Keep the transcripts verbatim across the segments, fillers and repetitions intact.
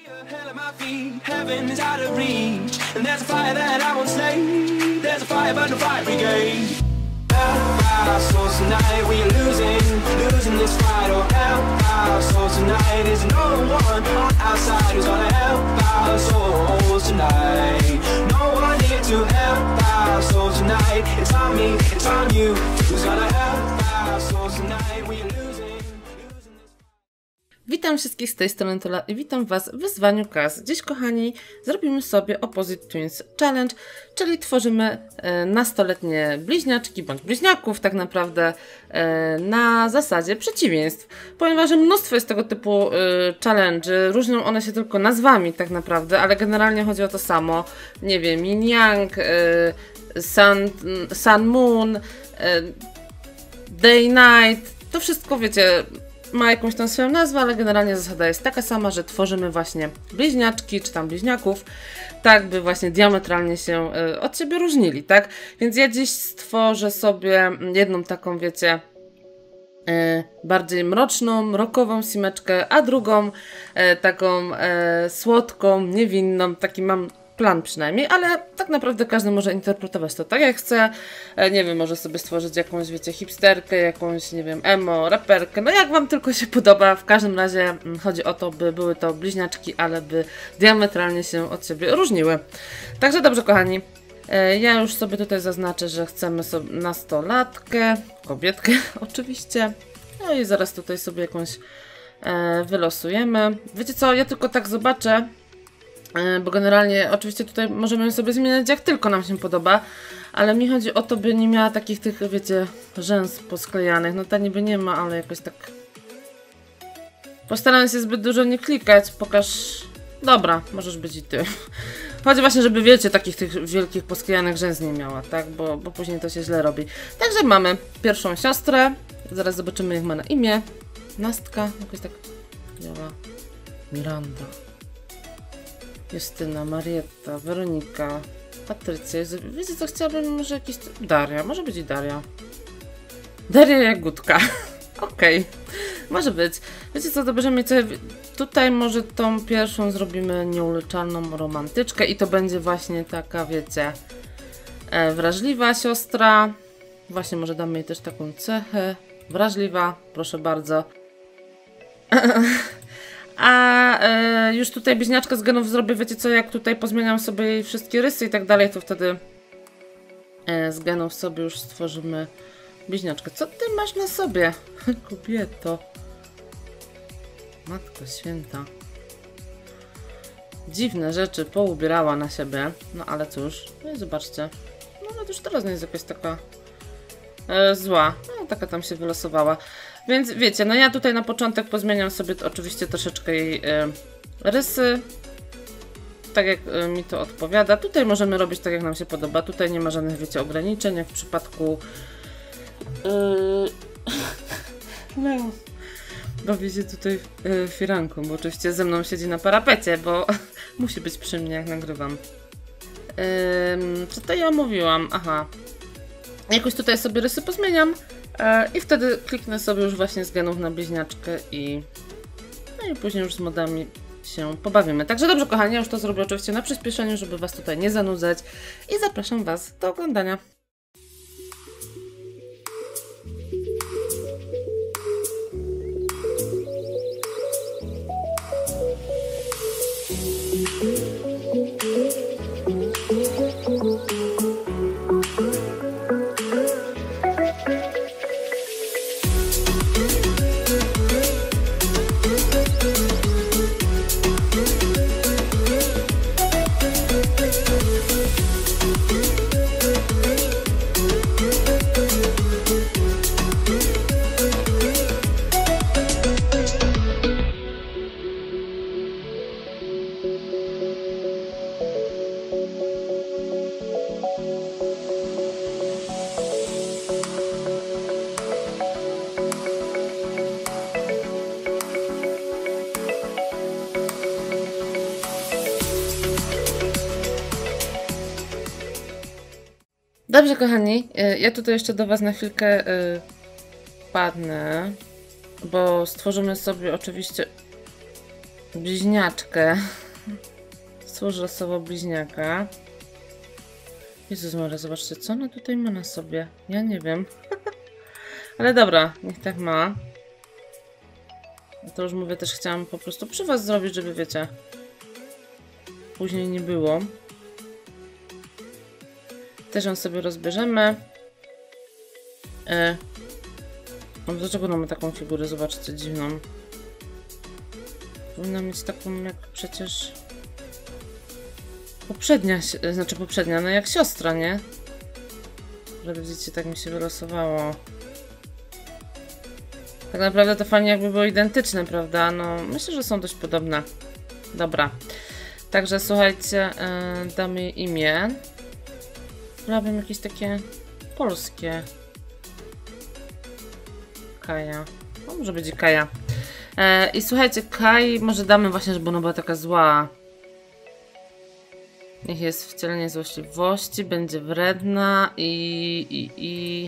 Witam wszystkich z tej strony Tola i witam Was w wyzwaniu K A S. Dziś, kochani, zrobimy sobie Opposite Twins Challenge, czyli tworzymy e, nastoletnie bliźniaczki, bądź bliźniaków tak naprawdę, e, na zasadzie przeciwieństw. Ponieważ mnóstwo jest tego typu e, challenge, różnią one się tylko nazwami tak naprawdę, ale generalnie chodzi o to samo. Nie wiem, Yin Yang, e, Sun, Sun Moon, e, Day Night, to wszystko, wiecie, ma jakąś tam swoją nazwę, ale generalnie zasada jest taka sama, że tworzymy właśnie bliźniaczki, czy tam bliźniaków, tak by właśnie diametralnie się y, od siebie różnili, tak? Więc ja dziś stworzę sobie jedną taką, wiecie, y, bardziej mroczną, rockową simeczkę, a drugą y, taką y, słodką, niewinną, taki mam plan przynajmniej, ale tak naprawdę każdy może interpretować to tak jak chce. E, nie wiem, może sobie stworzyć jakąś, wiecie, hipsterkę, jakąś, nie wiem, emo, raperkę, no jak wam tylko się podoba. W każdym razie mm, chodzi o to, by były to bliźniaczki, ale by diametralnie się od siebie różniły. Także dobrze, kochani, e, ja już sobie tutaj zaznaczę, że chcemy sobie nastolatkę, kobietkę oczywiście, no i zaraz tutaj sobie jakąś e, wylosujemy. Wiecie co, ja tylko tak zobaczę, bo generalnie oczywiście tutaj możemy sobie zmieniać jak tylko nam się podoba, ale mi chodzi o to, by nie miała takich tych, wiecie, rzęs posklejanych. No ta niby nie ma, ale jakoś tak postaram się zbyt dużo nie klikać. Pokaż... Dobra, możesz być i ty. Chodzi właśnie, żeby, wiecie, takich tych wielkich posklejanych rzęs nie miała, tak? Bo, bo później to się źle robi. Także mamy pierwszą siostrę. Zaraz zobaczymy, jak ma na imię. Nastka, jakoś tak działa. Miranda, Justyna, Marietta, Weronika, Patrycja. Wiecie co, chciałabym może jakiś... Daria, może być i Daria. Daria Jagódka. Okej, okay. Może być. Wiecie co, to będziemy mieć sobie... Tutaj może tą pierwszą zrobimy nieuleczalną romantyczkę i to będzie właśnie taka, wiecie, e, wrażliwa siostra. Właśnie może damy jej też taką cechę. Wrażliwa, proszę bardzo. A e, już tutaj bliźniaczkę z genów zrobię, wiecie co, jak tutaj pozmieniam sobie jej wszystkie rysy i tak dalej, to wtedy e, z genów sobie już stworzymy bliźniaczkę. Co ty masz na sobie, kobieto? Matko święta. Dziwne rzeczy poubierała na siebie, no ale cóż, no i zobaczcie. No, no to już teraz nie jest jakaś taka e, zła, no taka tam się wylosowała. Więc wiecie, no ja tutaj na początek pozmieniam sobie to, oczywiście troszeczkę jej y, rysy, tak jak y, mi to odpowiada. Tutaj możemy robić tak jak nam się podoba, tutaj nie ma żadnych, wiecie, ograniczeń, jak w przypadku yy... no, bawię się tutaj yy, firanką, bo oczywiście ze mną siedzi na parapecie, bo musi być przy mnie, jak nagrywam. Yy, co to ja mówiłam? Aha, jakoś tutaj sobie rysy pozmieniam. I wtedy kliknę sobie już właśnie z genów na bliźniaczkę i no i później już z modami się pobawimy. Także dobrze, kochani, ja już to zrobię oczywiście na przyspieszeniu, żeby was tutaj nie zanudzać i zapraszam was do oglądania. Dobrze, kochani, ja tutaj jeszcze do was na chwilkę yy, padnę, bo stworzymy sobie oczywiście bliźniaczkę. Służy osobą bliźniaka. Jezus Maria, zobaczcie, co ona tutaj ma na sobie. Ja nie wiem. Ale dobra, niech tak ma. To już mówię, też chciałam po prostu przy was zrobić, żeby wiecie, później nie było. Też ją sobie rozbierzemy. E... No dlaczego mamy taką figurę? Zobaczcie, dziwną. Powinna mieć taką jak przecież... Poprzednia, znaczy poprzednia, no jak siostra, nie? Ale widzicie, tak mi się wylosowało. Tak naprawdę to fajnie jakby było identyczne, prawda? No myślę, że są dość podobne. Dobra. Także słuchajcie, yy, damy jej imię. Robię jakieś takie polskie. Kaja. No, może będzie Kaja. Yy, I słuchajcie, Kai może damy właśnie, żeby ona była taka zła. Niech jest wcielenie złośliwości, będzie wredna i... i, i...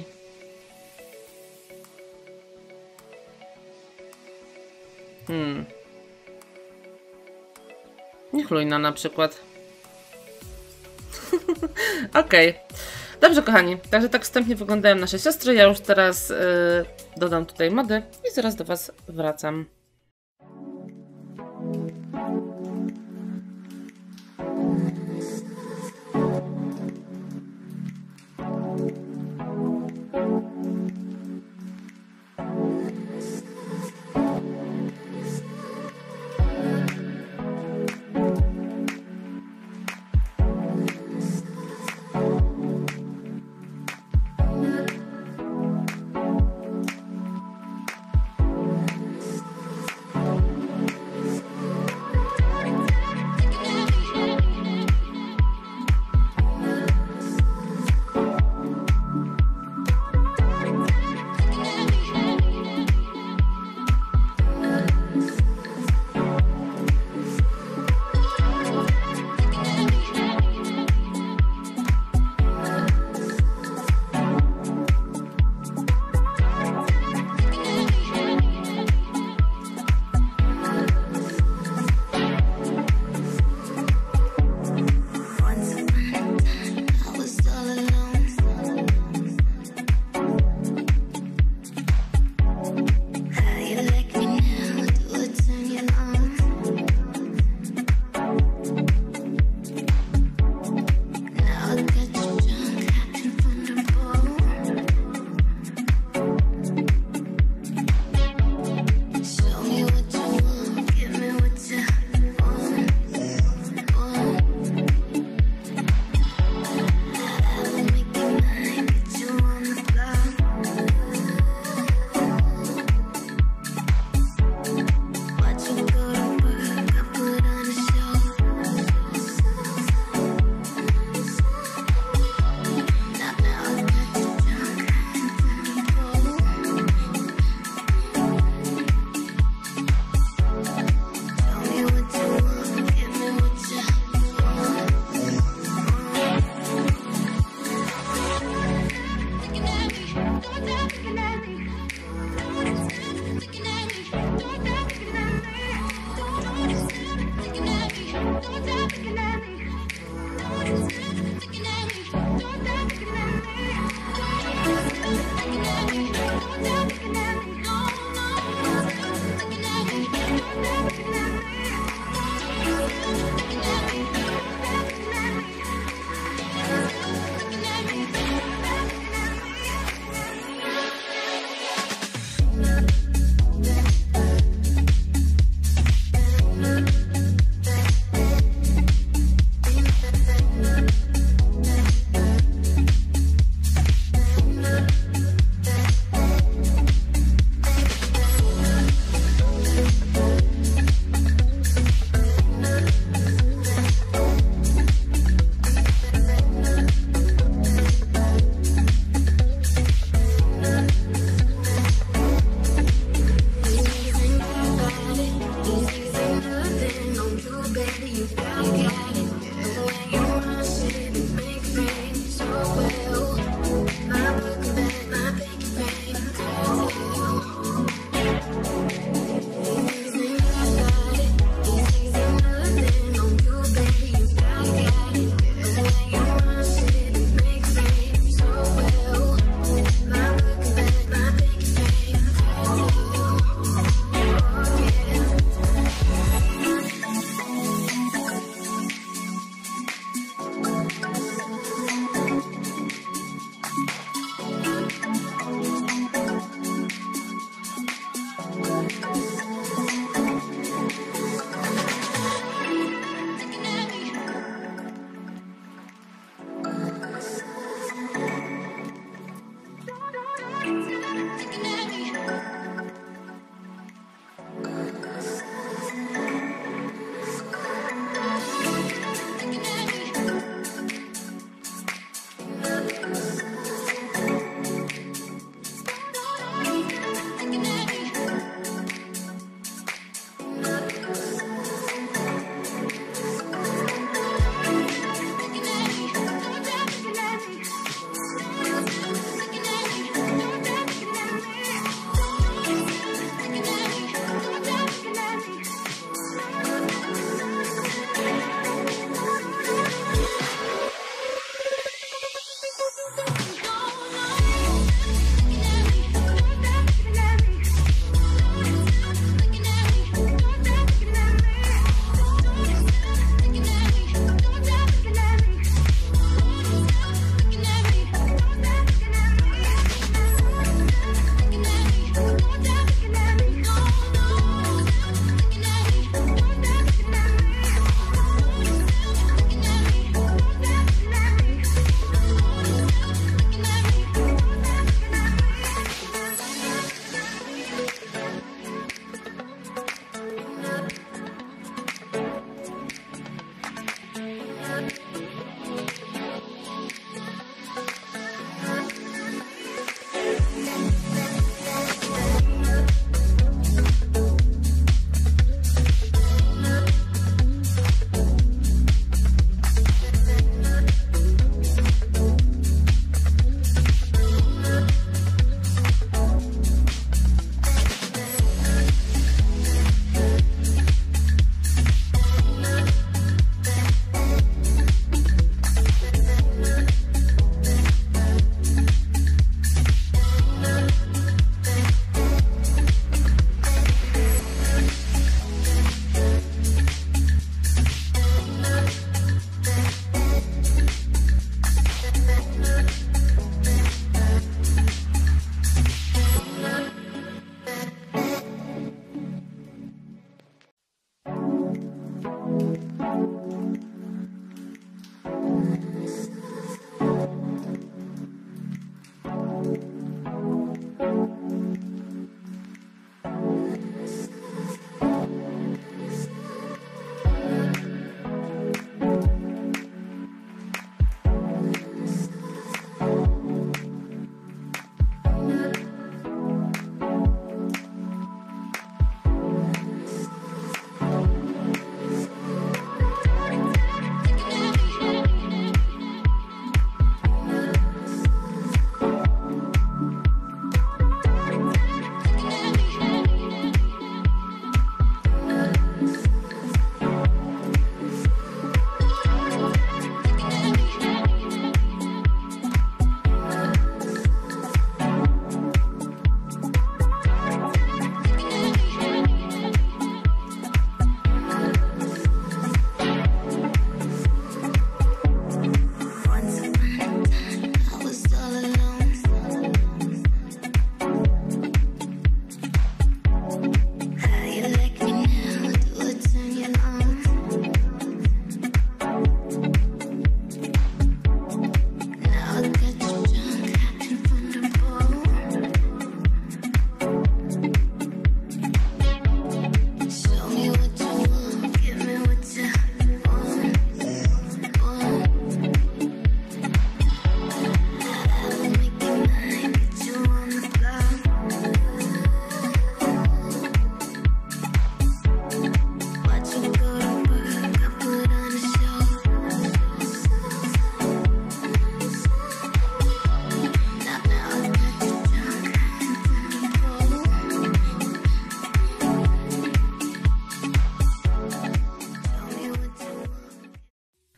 Hmm. Niechlujna na przykład. Okej. Okay. Dobrze, kochani. Także tak wstępnie wyglądają nasze siostry. Ja już teraz yy, dodam tutaj mody i zaraz do was wracam.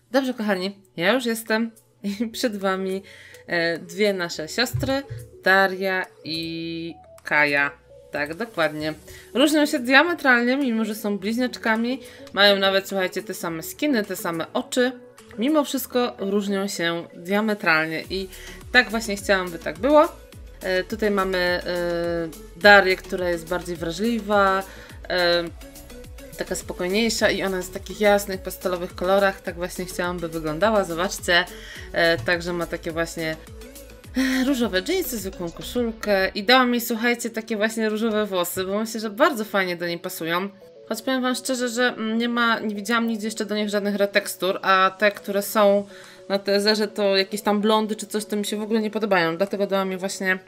Dobrze, kochani, ja już jestem i przed wami e, dwie nasze siostry, Daria i Kaja. Tak, dokładnie. Różnią się diametralnie, mimo że są bliźniaczkami. Mają nawet, słuchajcie, te same skiny, te same oczy. Mimo wszystko różnią się diametralnie i tak właśnie chciałam, by tak było. E, tutaj mamy e, Darię, która jest bardziej wrażliwa, e, taka spokojniejsza i ona jest w takich jasnych, pastelowych kolorach. Tak właśnie chciałam, by wyglądała. Zobaczcie. E, także ma takie właśnie e, różowe dżinsy, zwykłą koszulkę i dała mi, słuchajcie, takie właśnie różowe włosy, bo myślę, że bardzo fajnie do niej pasują. Choć powiem wam szczerze, że nie ma, nie widziałam nigdzie jeszcze do nich żadnych retekstur, a te, które są na T Z erze, to jakieś tam blondy czy coś, to mi się w ogóle nie podobają. Dlatego dała mi właśnie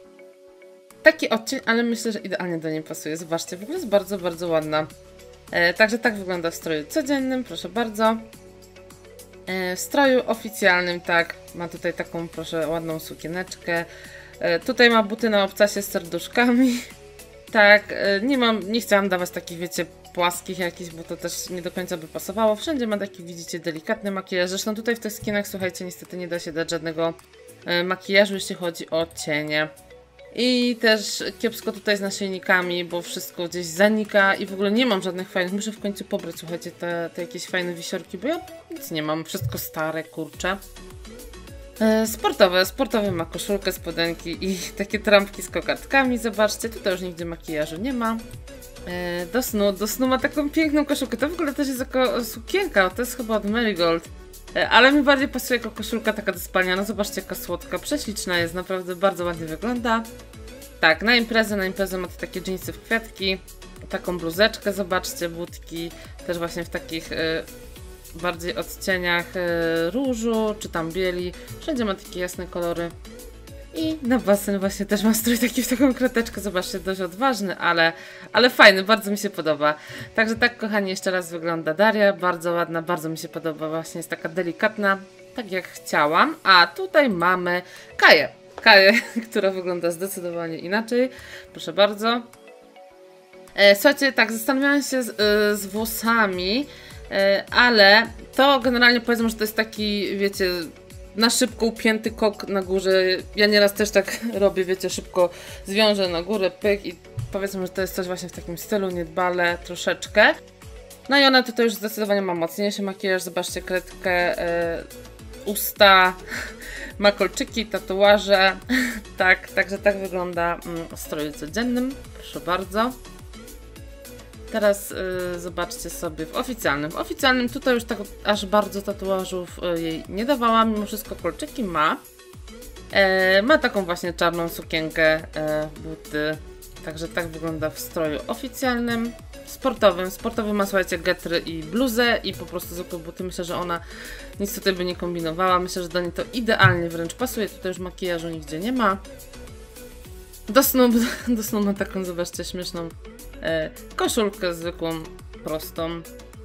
taki odcień, ale myślę, że idealnie do niej pasuje. Zobaczcie, w ogóle jest bardzo, bardzo ładna. E, także tak wygląda w stroju codziennym, proszę bardzo. E, w stroju oficjalnym, tak, ma tutaj taką, proszę, ładną sukieneczkę. E, tutaj ma buty na obcasie z serduszkami. Tak, e, nie mam, nie chciałam dawać takich, wiecie, płaskich jakichś, bo to też nie do końca by pasowało. Wszędzie ma taki, widzicie, delikatny makijaż. Zresztą tutaj w tych skinach, słuchajcie, niestety nie da się dać żadnego e, makijażu, jeśli chodzi o cienie. I też kiepsko tutaj z naszyjnikami, bo wszystko gdzieś zanika i w ogóle nie mam żadnych fajnych. Muszę w końcu pobrać, słuchajcie, te, te jakieś fajne wisiorki, bo ja nic nie mam. Wszystko stare, kurcze. E, sportowe. Sportowe ma koszulkę, spodenki i takie trampki z kokardkami. Zobaczcie, tutaj już nigdzie makijażu nie ma. E, do snu. Do snu ma taką piękną koszulkę. To w ogóle też jest jako sukienka. To jest chyba od Marigold. Ale mi bardziej pasuje jako koszulka taka do spania. No zobaczcie, jaka słodka, prześliczna jest, naprawdę bardzo ładnie wygląda. Tak, na imprezę, na imprezę ma takie dżinsy w kwiatki, taką bluzeczkę, zobaczcie, butki, też właśnie w takich y, bardziej odcieniach y, różu, czy tam bieli. Wszędzie ma takie jasne kolory. I na basen właśnie też ma strój taki w taką krateczkę, zobaczcie, dość odważny, ale, ale fajny, bardzo mi się podoba. Także tak, kochani, jeszcze raz wygląda Daria, bardzo ładna, bardzo mi się podoba, właśnie jest taka delikatna, tak jak chciałam. A tutaj mamy Kaję, Kaję, która wygląda zdecydowanie inaczej, proszę bardzo. E, słuchajcie, tak, zastanawiałam się z, y, z włosami, y, ale to generalnie powiedzmy, że to jest taki, wiecie, na szybko upięty kok na górze. Ja nieraz też tak robię, wiecie, szybko zwiążę na górę, pyk i powiedzmy, że to jest coś właśnie w takim stylu, niedbale troszeczkę. No i ona tutaj już zdecydowanie ma mocniejszy makijaż, zobaczcie, kredkę, yy, usta, ma kolczyki, tatuaże, tak, także tak wygląda mm, w stroju codziennym, proszę bardzo. Teraz y, zobaczcie sobie w oficjalnym. W oficjalnym tutaj już tak aż bardzo tatuażów y, jej nie dawałam, mimo wszystko kolczyki ma. E, ma taką właśnie czarną sukienkę, e, buty. Także tak wygląda w stroju oficjalnym. Sportowym. Sportowym ma, słuchajcie, getry i bluzę i po prostu zwykłe buty. Myślę, że ona nic tutaj by nie kombinowała. Myślę, że do niej to idealnie wręcz pasuje. Tutaj już makijażu nigdzie nie ma. Do snu, do snu ma taką, zobaczcie, śmieszną e, koszulkę zwykłą, prostą.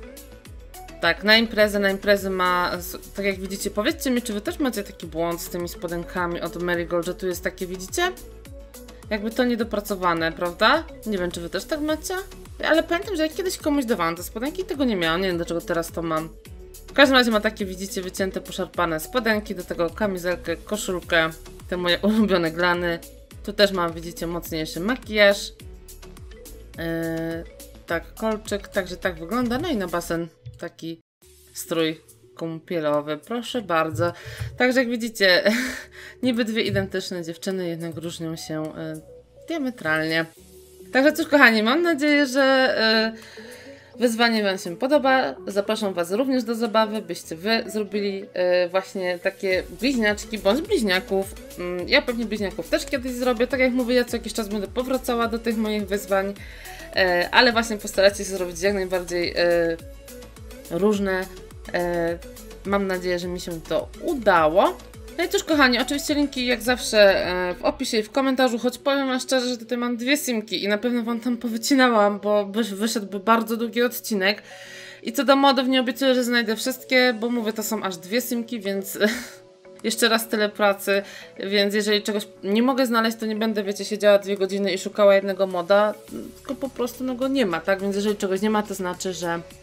Tak, na imprezę, na imprezę ma, tak jak widzicie, powiedzcie mi, czy wy też macie taki błąd z tymi spodenkami od Marigold, że tu jest takie, widzicie? Jakby to niedopracowane, prawda? Nie wiem, czy wy też tak macie? Ale pamiętam, że jak kiedyś komuś dawałam te spodenki, tego nie miałam, nie wiem, dlaczego teraz to mam. W każdym razie ma takie, widzicie, wycięte, poszarpane spodenki, do tego kamizelkę, koszulkę, te moje ulubione glany. Tu też mam, widzicie, mocniejszy makijaż. Yy, tak, kolczyk, także tak wygląda. No i na basen taki strój kąpielowy, proszę bardzo. Także jak widzicie, niby dwie identyczne dziewczyny, jednak różnią się yy, diametralnie. Także cóż, kochani, mam nadzieję, że yy, wyzwanie wam się podoba. Zapraszam was również do zabawy, byście wy zrobili yy, właśnie takie bliźniaczki bądź bliźniaków. Yy, ja pewnie bliźniaków też kiedyś zrobię. Tak jak mówię, ja co jakiś czas będę powracała do tych moich wyzwań, yy, ale właśnie postaracie się zrobić jak najbardziej yy, różne. Yy, mam nadzieję, że mi się to udało. No i cóż, kochani, oczywiście linki jak zawsze w opisie i w komentarzu, choć powiem wam szczerze, że tutaj mam dwie simki i na pewno wam tam powycinałam, bo wyszedłby bardzo długi odcinek. I co do modów, nie obiecuję, że znajdę wszystkie, bo mówię, to są aż dwie simki, więc jeszcze raz tyle pracy, więc jeżeli czegoś nie mogę znaleźć, to nie będę, wiecie, siedziała dwie godziny i szukała jednego moda, tylko po prostu no go nie ma, tak? Więc jeżeli czegoś nie ma, to znaczy, że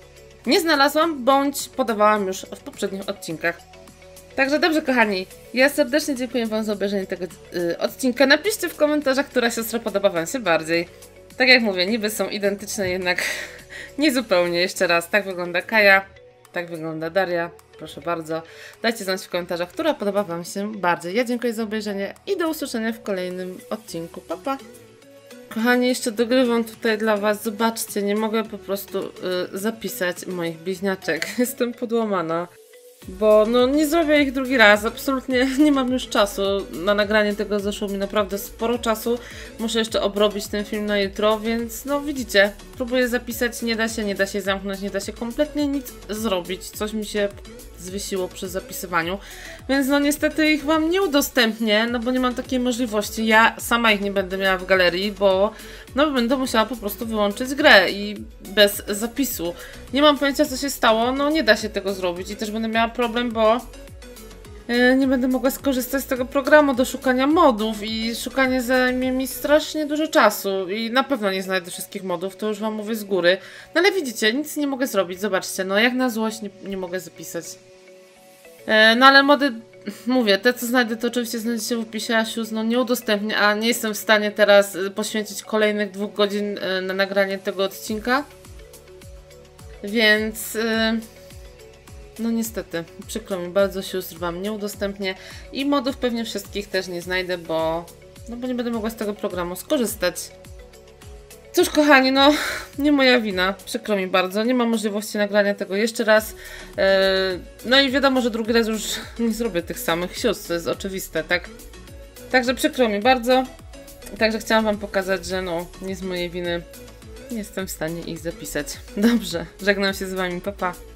nie znalazłam, bądź podawałam już w poprzednich odcinkach. Także dobrze, kochani, ja serdecznie dziękuję wam za obejrzenie tego yy, odcinka. Napiszcie w komentarzach, która siostra podoba wam się bardziej. Tak jak mówię, niby są identyczne, jednak nie zupełnie. Jeszcze raz, tak wygląda Kaja, tak wygląda Daria. Proszę bardzo, dajcie znać w komentarzach, która podoba wam się bardziej. Ja dziękuję za obejrzenie i do usłyszenia w kolejnym odcinku. Pa, pa! Kochani, jeszcze dogrywam tutaj dla was. Zobaczcie, nie mogę po prostu y, zapisać moich bliźniaczek. Jestem podłamana. Bo no nie zrobię ich drugi raz, absolutnie nie mam już czasu na nagranie tego, zeszło mi naprawdę sporo czasu. Muszę jeszcze obrobić ten film na jutro, więc no widzicie, próbuję zapisać, nie da się, nie da się zamknąć, nie da się kompletnie nic zrobić. Coś mi się zwiesiło przy zapisywaniu, więc no niestety ich wam nie udostępnię, no bo nie mam takiej możliwości. Ja sama ich nie będę miała w galerii, bo no będę musiała po prostu wyłączyć grę i bez zapisu. Nie mam pojęcia, co się stało, no nie da się tego zrobić i też będę miała problem, bo yy, nie będę mogła skorzystać z tego programu do szukania modów i szukanie zajmie mi strasznie dużo czasu i na pewno nie znajdę wszystkich modów, to już wam mówię z góry. No ale widzicie, nic nie mogę zrobić, zobaczcie, no jak na złość nie, nie mogę zapisać. Yy, no ale mody, mówię, te co znajdę to oczywiście znajdziecie w opisie, Asius no nie udostępnię, a nie jestem w stanie teraz poświęcić kolejnych dwóch godzin yy, na nagranie tego odcinka. Więc yy, no niestety, przykro mi bardzo, sióstr wam nie udostępnię i modów pewnie wszystkich też nie znajdę, bo no bo nie będę mogła z tego programu skorzystać. Cóż kochani, no nie moja wina, przykro mi bardzo, nie mam możliwości nagrania tego jeszcze raz. Yy, no i wiadomo, że drugi raz już nie zrobię tych samych sióstr, to jest oczywiste, tak? Także przykro mi bardzo, także chciałam wam pokazać, że no nie z mojej winy nie jestem w stanie ich zapisać. Dobrze, żegnam się z wami, pa pa.